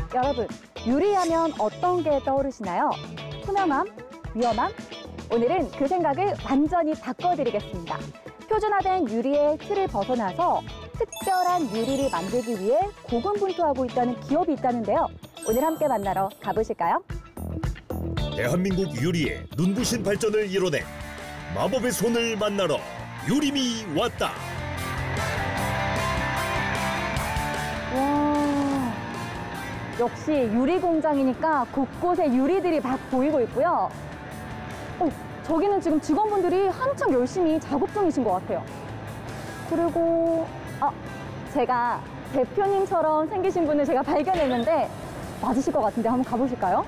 여러분, 유리하면 어떤 게 떠오르시나요? 투명함? 위험함? 오늘은 그 생각을 완전히 바꿔드리겠습니다. 표준화된 유리의 틀을 벗어나서 특별한 유리를 만들기 위해 고군분투하고 있다는 기업이 있다는데요. 오늘 함께 만나러 가보실까요? 대한민국 유리의 눈부신 발전을 이뤄낸 마법의 손을 만나러 유림이 왔다. 와, 역시 유리 공장이니까 곳곳에 유리들이 막 보이고 있고요. 저기는 지금 직원분들이 한창 열심히 작업 중이신 것 같아요. 그리고 제가 대표님처럼 생기신 분을 제가 발견했는데 맞으실 것 같은데 한번 가보실까요?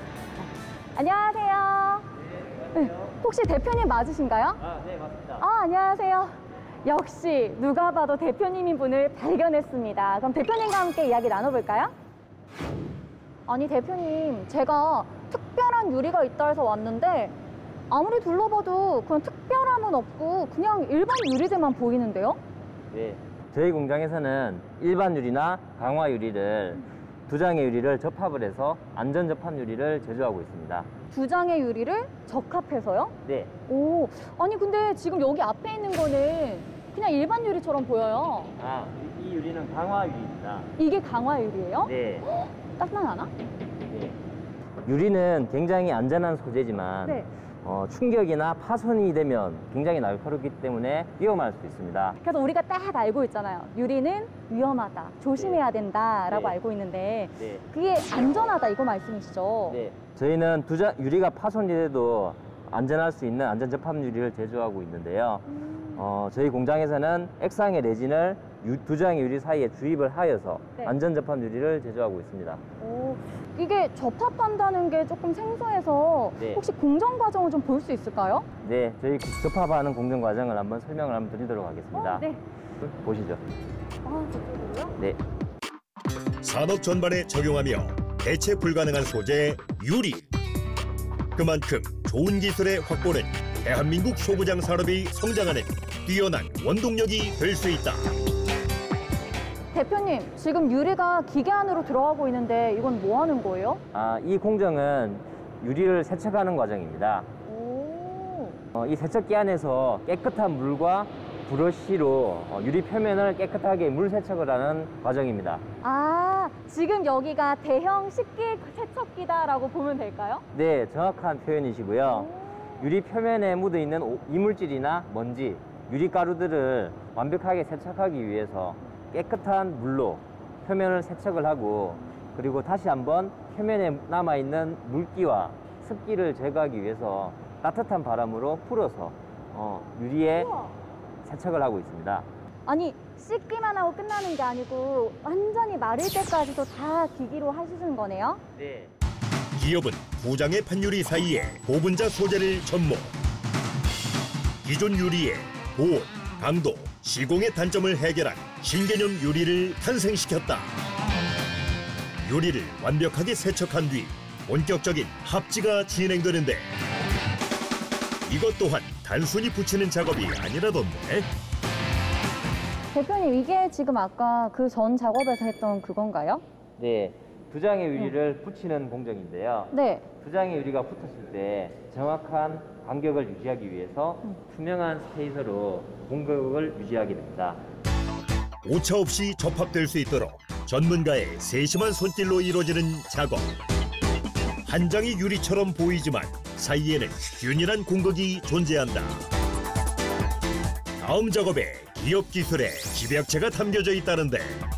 안녕하세요. 네, 혹시 대표님 맞으신가요? 네, 맞습니다. 안녕하세요. 역시 누가 봐도 대표님인 분을 발견했습니다. 그럼 대표님과 함께 이야기 나눠볼까요? 아니 대표님, 제가 특별한 유리가 있다 해서 왔는데 아무리 둘러봐도 그런 특별함은 없고 그냥 일반 유리들만 보이는데요? 네, 저희 공장에서는 일반 유리나 강화 유리를 두 장의 유리를 접합을 해서 안전 접합 유리를 제조하고 있습니다. 두 장의 유리를 적합해서요? 네. 오, 아니 근데 지금 여기 앞에 있는 거는 그냥 일반 유리처럼 보여요. 이 유리는 강화 유리입니다. 이게 강화 유리예요? 네. 땀만 나나? 네. 유리는 굉장히 안전한 소재지만 네. 충격이나 파손이 되면 굉장히 날카롭기 때문에 위험할 수 있습니다. 그래서 우리가 딱 알고 있잖아요. 유리는 위험하다, 조심해야 된다라고 네. 알고 있는데 네. 그게 안전하다 이거 말씀이시죠? 네. 저희는 유리가 파손이 돼도 안전할 수 있는 안전 접합 유리를 제조하고 있는데요. 저희 공장에서는 액상의 레진을 두 장의 유리 사이에 주입을 하여서 네. 안전 접합 유리를 제조하고 있습니다. 오, 이게 접합한다는 게 조금 생소해서 네. 혹시 공정 과정을 좀 볼 수 있을까요? 네, 저희 접합하는 공정 과정을 한번 설명을 한번 드리도록 하겠습니다. 네. 보시죠. 저쪽으로요? 네. 산업 전반에 적용하며 대체 불가능한 소재 유리. 그만큼 좋은 기술의 확보는 대한민국 소부장 산업이 성장하는 뛰어난 원동력이 될 수 있다. 대표님, 지금 유리가 기계 안으로 들어가고 있는데 이건 뭐 하는 거예요? 이 공정은 유리를 세척하는 과정입니다. 오. 이 세척기 안에서 깨끗한 물과 브러쉬로 유리 표면을 깨끗하게 물 세척을 하는 과정입니다. 지금 여기가 대형 식기 세척기다라고 보면 될까요? 네, 정확한 표현이시고요. 유리 표면에 묻어있는 이물질이나 먼지, 유리가루들을 완벽하게 세척하기 위해서 깨끗한 물로 표면을 세척을 하고 그리고 다시 한번 표면에 남아있는 물기와 습기를 제거하기 위해서 따뜻한 바람으로 풀어서 유리에 우와. 세척을 하고 있습니다. 아니, 씻기만 하고 끝나는 게 아니고 완전히 마를 때까지도 다 기기로 하시는 거네요? 네. 기업은 두 장의 판유리 사이에 고분자 소재를 접목. 기존 유리의 보온, 강도, 시공의 단점을 해결한 신개념 유리를 탄생시켰다. 유리를 완벽하게 세척한 뒤 본격적인 합지가 진행되는데 이것 또한 단순히 붙이는 작업이 아니라던데. 대표님, 이게 지금 아까 그 전 작업에서 했던 그건가요? 네. 두 장의 유리를 붙이는 공정인데요. 네. 두 장의 유리가 붙었을 때 정확한 간격을 유지하기 위해서 투명한 스페이서로 공격을 유지하게 됩니다. 오차 없이 접합될 수 있도록 전문가의 세심한 손길로 이루어지는 작업. 한 장의 유리처럼 보이지만 사이에는 균일한 공극이 존재한다. 다음 작업에 기업 기술의 집약체가 담겨져 있다는데.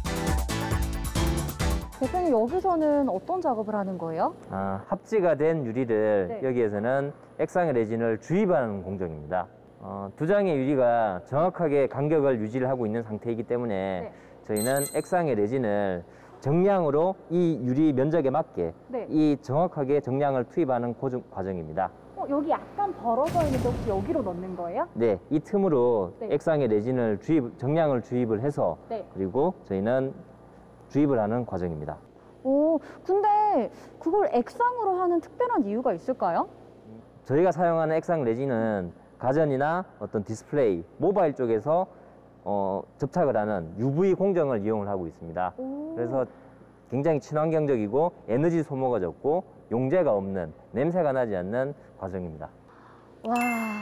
대표님, 여기서는 어떤 작업을 하는 거예요? 합지가 된 유리를 네. 여기에서는 액상의 레진을 주입하는 공정입니다. 두 장의 유리가 정확하게 간격을 유지를 하고 있는 상태이기 때문에 네. 저희는 액상의 레진을 정량으로 이 유리 면적에 맞게 네. 이 정확하게 정량을 투입하는 과정입니다. 여기 약간 벌어져 있는데 혹시 여기로 넣는 거예요? 네, 이 틈으로 네. 액상의 레진을 정량을 주입을 해서 네. 그리고 저희는 주입을 하는 과정입니다. 오, 근데 그걸 액상으로 하는 특별한 이유가 있을까요? 저희가 사용하는 액상 레진은 가전이나 어떤 디스플레이, 모바일 쪽에서 접착을 하는 UV 공정을 이용을 하고 있습니다. 오. 그래서 굉장히 친환경적이고 에너지 소모가 적고 용재가 없는, 냄새가 나지 않는 과정입니다. 와,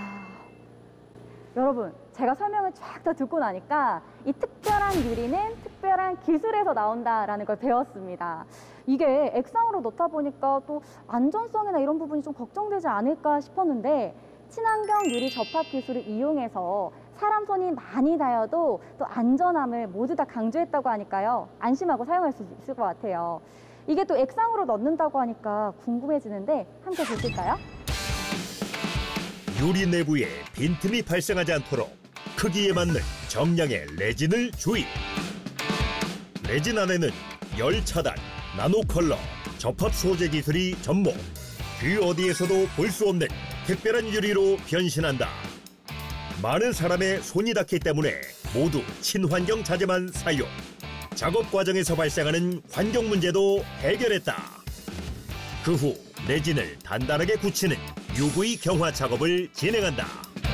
여러분, 제가 설명을 쫙 다 듣고 나니까 이 특별한 유리는 특별한 기술에서 나온다라는 걸 배웠습니다. 이게 액상으로 넣다 보니까 또 안전성이나 이런 부분이 좀 걱정되지 않을까 싶었는데, 친환경 유리 접합 기술을 이용해서 사람 손이 많이 닿아도 또 안전함을 모두 다 강조했다고 하니까요, 안심하고 사용할 수 있을 것 같아요. 이게 또 액상으로 넣는다고 하니까 궁금해지는데 함께 보실까요? 유리 내부에 빈틈이 발생하지 않도록 크기에 맞는 정량의 레진을 주입. 레진 안에는 열 차단, 나노 컬러, 접합 소재 기술이 접목. 그 어디에서도 볼 수 없는 특별한 유리로 변신한다. 많은 사람의 손이 닿기 때문에 모두 친환경 자재만 사용. 작업 과정에서 발생하는 환경 문제도 해결했다. 그 후 레진을 단단하게 굳히는 UV 경화 작업을 진행한다.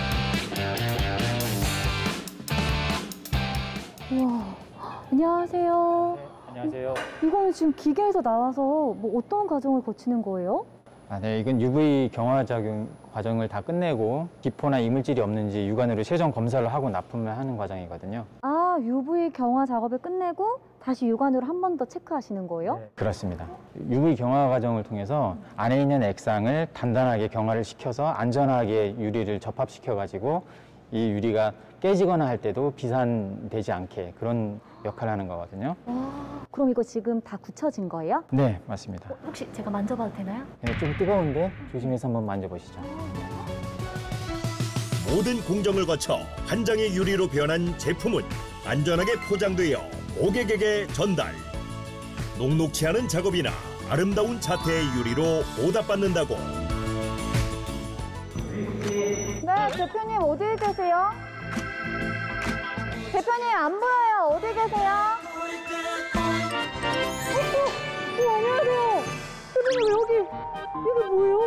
우와, 안녕하세요. 네, 안녕하세요. 이거는 지금 기계에서 나와서 뭐 어떤 과정을 거치는 거예요? 네, 이건 UV 경화 작용 과정을 다 끝내고 기포나 이물질이 없는지 육안으로 세정 검사를 하고 납품을 하는 과정이거든요. 아, UV 경화 작업을 끝내고 다시 육안으로 한 번 더 체크하시는 거예요? 네, 그렇습니다. UV 경화 과정을 통해서 안에 있는 액상을 단단하게 경화를 시켜서 안전하게 유리를 접합시켜 가지고 이 유리가 깨지거나 할 때도 비산되지 않게 그런 역할을 하는 거거든요. 와, 그럼 이거 지금 다 굳혀진 거예요? 네, 맞습니다. 혹시 제가 만져봐도 되나요? 네, 좀 뜨거운데 조심해서 한번 만져보시죠. 모든 공정을 거쳐 한 장의 유리로 변한 제품은 안전하게 포장되어 고객에게 전달. 녹록치 않은 작업이나 아름다운 자태의 유리로 보답받는다고. 네, 대표님 어디 계세요? 대표님 안 보여요. 어디 계세요? 안녕하세요. 대표님 왜 여기? 이게 뭐예요?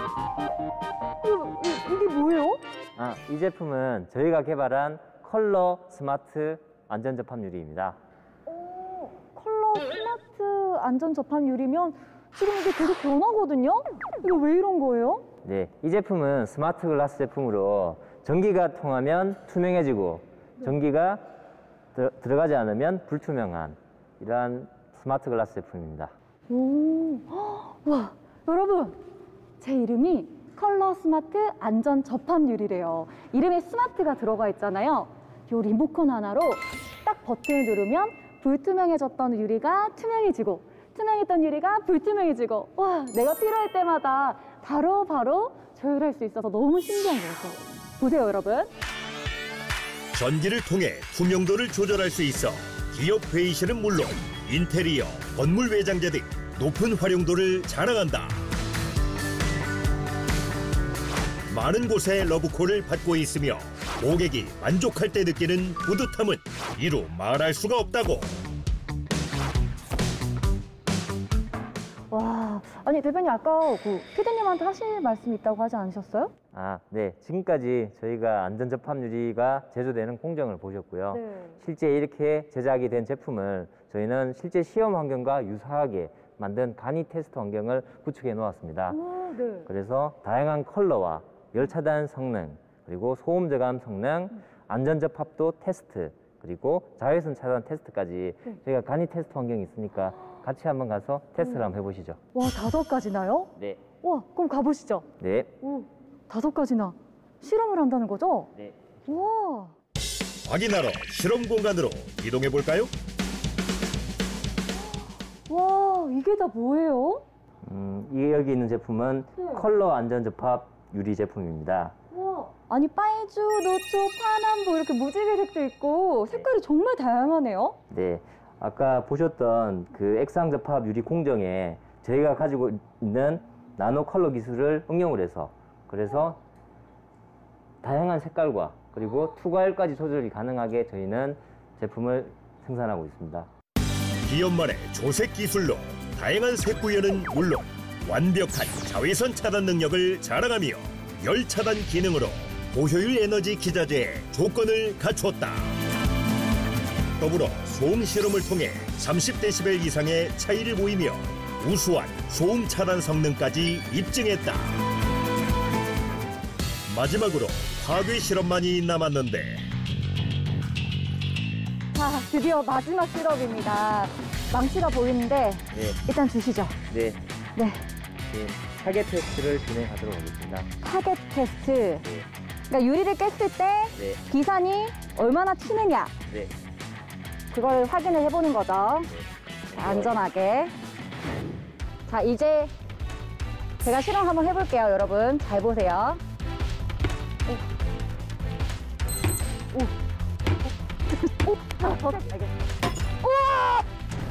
이게 뭐예요? 이 제품은 저희가 개발한 컬러 스마트 안전 접합 유리입니다. 컬러 스마트 안전 접합 유리면 지금 이게 계속 변하거든요? 이거 왜 이런 거예요? 네, 이 제품은 스마트 글라스 제품으로 전기가 통하면 투명해지고 전기가 들어가지 않으면 불투명한 이러한 스마트 글라스 제품입니다. 오, 와, 여러분, 제 이름이 컬러 스마트 안전 접합 유리래요. 이름에 스마트가 들어가 있잖아요. 요 리모컨 하나로 딱 버튼을 누르면 불투명해졌던 유리가 투명해지고, 투명했던 유리가 불투명해지고, 와, 내가 필요할 때마다 바로 조율할 수 있어서 너무 신기한 것 같아요. 보세요, 여러분. 전기를 통해 투명도를 조절할 수 있어 기업 회의실은 물론 인테리어, 건물 외장재 등 높은 활용도를 자랑한다. 많은 곳에 러브콜을 받고 있으며 고객이 만족할 때 느끼는 뿌듯함은 이루 말할 수가 없다고. 와, 아니 대표님 아까 그 피디님한테 하실 말씀이 있다고 하지 않으셨어요? 네. 지금까지 저희가 안전 접합 유리가 제조되는 공정을 보셨고요. 네. 실제 이렇게 제작이 된 제품을 저희는 실제 시험 환경과 유사하게 만든 간이 테스트 환경을 구축해 놓았습니다. 네. 그래서 다양한 컬러와 열 차단 성능, 그리고 소음 저감 성능, 안전 접합도 테스트, 그리고 자외선 차단 테스트까지 저희가 간이 테스트 환경이 있으니까 같이 한번 가서 테스트를 한번 해보시죠. 와, 5가지나요? 네. 와, 그럼 가보시죠. 네. 오, 5가지나 실험을 한다는 거죠? 네. 우와. 확인하러 실험 공간으로 이동해 볼까요? 와, 이게 다 뭐예요? 여기 있는 제품은 네. 컬러 안전 접합 유리 제품입니다. 와, 아니 빨주, 노초, 파남보 이렇게 무지개색도 있고 색깔이 정말 다양하네요. 네. 아까 보셨던 그 액상 접합 유리 공정에 저희가 가지고 있는 나노 컬러 기술을 응용을 해서 그래서 다양한 색깔과 그리고 투과열까지 조절이 가능하게 저희는 제품을 생산하고 있습니다. 기업만의 조색 기술로 다양한 색 구현은 물론 완벽한 자외선 차단 능력을 자랑하며 열 차단 기능으로 고효율 에너지 기자재의 조건을 갖췄다. 더불어 소음 실험을 통해 30데시벨 이상의 차이를 보이며 우수한 소음 차단 성능까지 입증했다. 마지막으로 파괴 실험만이 남았는데 자, 드디어 마지막 실험입니다. 망치가 보이는데 네, 일단 주시죠. 네, 네, 지금 타겟 테스트를 진행하도록 하겠습니다. 타겟 테스트. 네, 그러니까 유리를 깼을 때 네, 비산이 얼마나 튀느냐 네. 그걸 확인을 해보는 거죠. 자, 안전하게. 자, 이제 제가 실험 한번 해볼게요, 여러분. 잘 보세요. 오. 오. 오. 더 알겠습니다. 우와!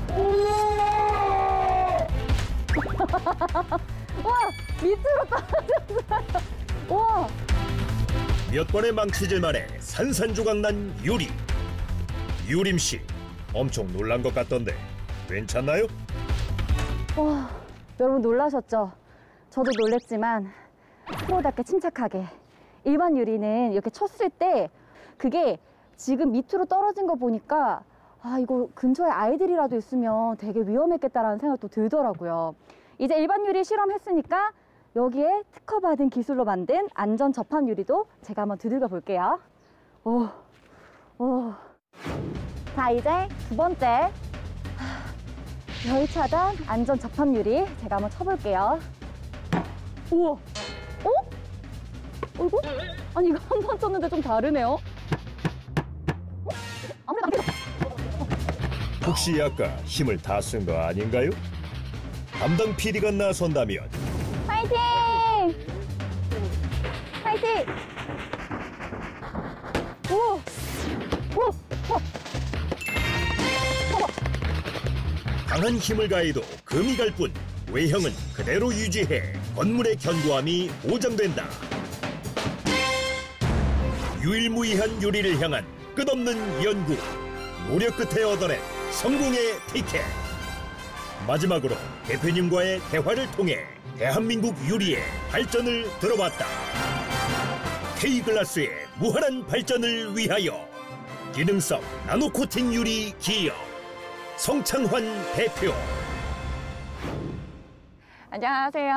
와! 밑으로 떨어졌어요. 우와! 몇 번의 망치질 만에 산산조각 난 유리. 유림 씨, 엄청 놀란 것 같던데 괜찮나요? 와, 여러분 놀라셨죠? 저도 놀랬지만 프로답게 침착하게. 일반 유리는 이렇게 쳤을 때 그게 지금 밑으로 떨어진 거 보니까 아, 이거 근처에 아이들이라도 있으면 되게 위험했겠다라는 생각도 들더라고요. 이제 일반 유리 실험했으니까 여기에 특허받은 기술로 만든 안전 접합 유리도 제가 한번 두들겨 볼게요. 오, 오. 자, 이제 두 번째 열 차단 안전 접합 유리 제가 한번 쳐볼게요. 우와, 어? 이거? 아니 이거 한 번 쳤는데 좀 다르네요. 아무래도 안 되죠. 혹시 아까 힘을 다 쓴 거 아닌가요? 담당 PD가 나선다면 파이팅! 파이팅! 오! 오! 오! 강한 힘을 가해도 금이 갈 뿐 외형은 그대로 유지해 건물의 견고함이 보장된다. 유일무이한 유리를 향한 끝없는 연구, 노력 끝에 얻어낸 성공의 티켓. 마지막으로 대표님과의 대화를 통해 대한민국 유리의 발전을 들어봤다. K글라스의 무한한 발전을 위하여 기능성 나노코팅 유리 기업 성창환 대표. 안녕하세요.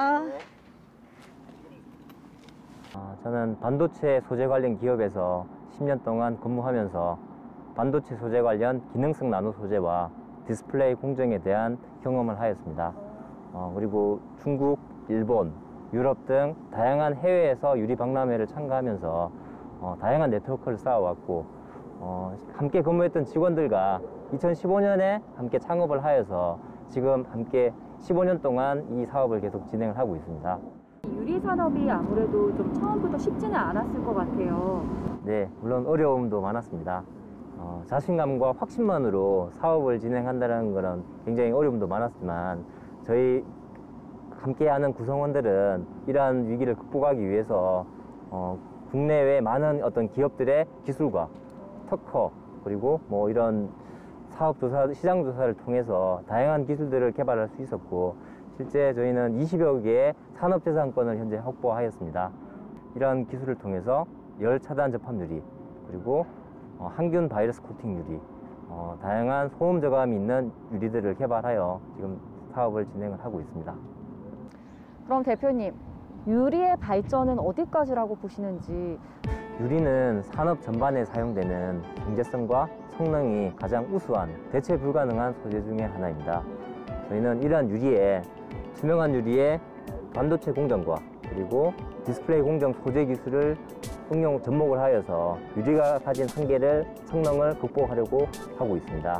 저는 반도체 소재 관련 기업에서 10년 동안 근무하면서 반도체 소재 관련 기능성 나노 소재와 디스플레이 공정에 대한 경험을 하였습니다. 그리고 중국, 일본, 유럽 등 다양한 해외에서 유리 박람회를 참가하면서 다양한 네트워크를 쌓아왔고 함께 근무했던 직원들과 2015년에 함께 창업을 하여서 지금 함께 15년 동안 이 사업을 계속 진행을 하고 있습니다. 유리 산업이 아무래도 좀 처음부터 쉽지는 않았을 것 같아요. 네, 물론 어려움도 많았습니다. 자신감과 확신만으로 사업을 진행한다는 것은 굉장히 어려움도 많았지만 저희 함께하는 구성원들은 이러한 위기를 극복하기 위해서 국내외 많은 어떤 기업들의 기술과 특허 그리고 뭐 이런 사업 조사, 시장 조사를 통해서 다양한 기술들을 개발할 수 있었고 실제 저희는 20여 개의 산업재산권을 현재 확보하였습니다. 이러한 기술을 통해서 열 차단 접합 유리 그리고 항균 바이러스 코팅 유리 다양한 소음 저감이 있는 유리들을 개발하여 지금 사업을 진행을 하고 있습니다. 그럼 대표님, 유리의 발전은 어디까지라고 보시는지. 유리는 산업 전반에 사용되는 경제성과 성능이 가장 우수한 대체 불가능한 소재 중에 하나입니다. 저희는 이러한 유리에 투명한 유리에 반도체 공정과 그리고 디스플레이 공정 소재 기술을 응용 접목을 하여서 유리가 가진 한계를 성능을 극복하려고 하고 있습니다.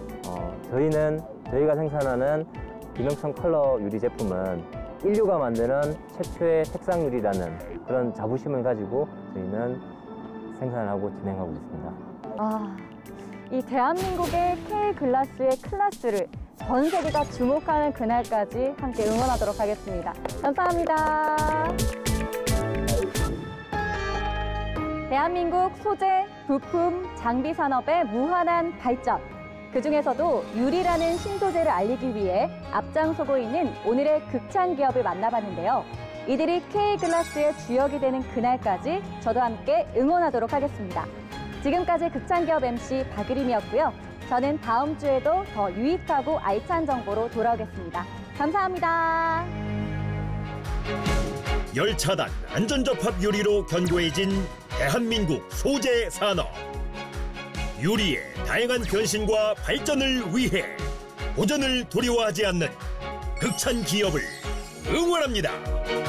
저희가 생산하는 기능성 컬러 유리 제품은 인류가 만드는 최초의 색상 유리라는 그런 자부심을 가지고 저희는 생산을 하고 진행하고 있습니다. 이 대한민국의 K글라스의 클라스를 전 세계가 주목하는 그날까지 함께 응원하도록 하겠습니다. 감사합니다. 대한민국 소재, 부품, 장비 산업의 무한한 발전. 그중에서도 유리라는 신소재를 알리기 위해 앞장서고 있는 오늘의 극찬 기업을 만나봤는데요. 이들이 K글라스의 주역이 되는 그날까지 저도 함께 응원하도록 하겠습니다. 지금까지 극찬 기업 MC 박유림이었고요. 저는 다음 주에도 더 유익하고 알찬 정보로 돌아오겠습니다. 감사합니다. 열차단 안전접합 유리로 견고해진 대한민국 소재 산업. 유리의 다양한 변신과 발전을 위해 도전을 두려워하지 않는 극찬 기업을 응원합니다.